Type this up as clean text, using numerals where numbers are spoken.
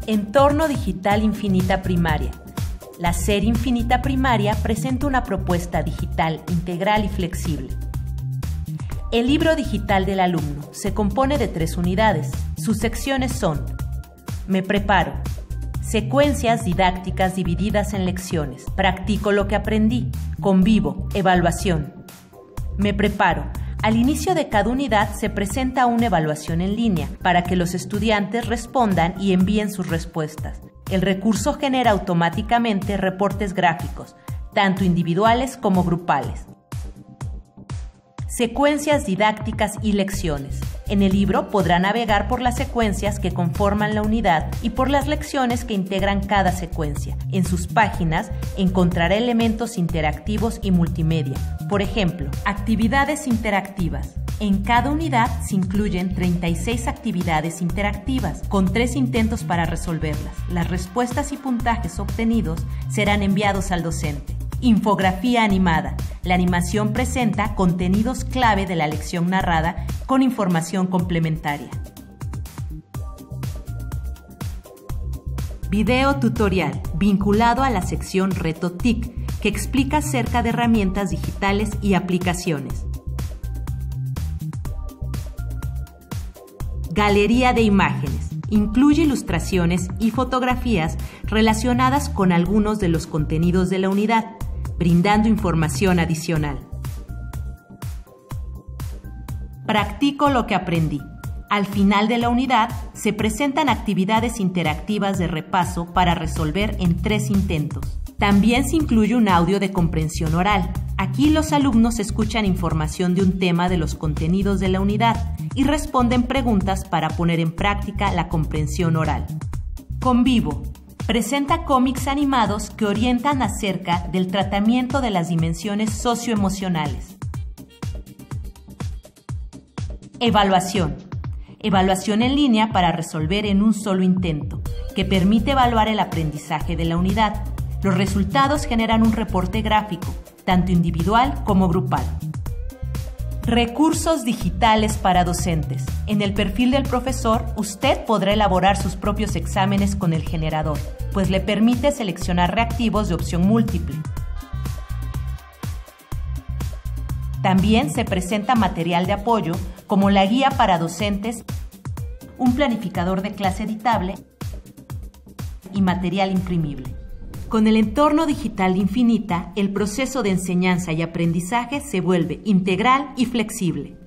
Entorno Digital Infinita Primaria. La serie Infinita Primaria presenta una propuesta digital integral y flexible. El libro digital del alumno se compone de 3 unidades. Sus secciones son: Me preparo, secuencias didácticas divididas en lecciones, practico lo que aprendí, convivo, evaluación. Me preparo. Al inicio de cada unidad se presenta una evaluación en línea para que los estudiantes respondan y envíen sus respuestas. El recurso genera automáticamente reportes gráficos, tanto individuales como grupales. Secuencias didácticas y lecciones. En el libro podrá navegar por las secuencias que conforman la unidad y por las lecciones que integran cada secuencia. En sus páginas encontrará elementos interactivos y multimedia. Por ejemplo, actividades interactivas. En cada unidad se incluyen 36 actividades interactivas, con 3 intentos para resolverlas. Las respuestas y puntajes obtenidos serán enviados al docente. Infografía animada. La animación presenta contenidos clave de la lección narrada con información complementaria. Video tutorial, vinculado a la sección Reto TIC, que explica acerca de herramientas digitales y aplicaciones. Galería de imágenes. Incluye ilustraciones y fotografías relacionadas con algunos de los contenidos de la unidad, brindando información adicional. Practico lo que aprendí. Al final de la unidad se presentan actividades interactivas de repaso para resolver en 3 intentos. También se incluye un audio de comprensión oral. Aquí los alumnos escuchan información de un tema de los contenidos de la unidad y responden preguntas para poner en práctica la comprensión oral. Convivo. Presenta cómics animados que orientan acerca del tratamiento de las dimensiones socioemocionales. Evaluación. Evaluación en línea para resolver en un solo intento, que permite evaluar el aprendizaje de la unidad. Los resultados generan un reporte gráfico, tanto individual como grupal. Recursos digitales para docentes. En el perfil del profesor, usted podrá elaborar sus propios exámenes con el generador, pues le permite seleccionar reactivos de opción múltiple. También se presenta material de apoyo, como la guía para docentes, un planificador de clase editable y material imprimible. Con el entorno digital Infinita, el proceso de enseñanza y aprendizaje se vuelve integral y flexible.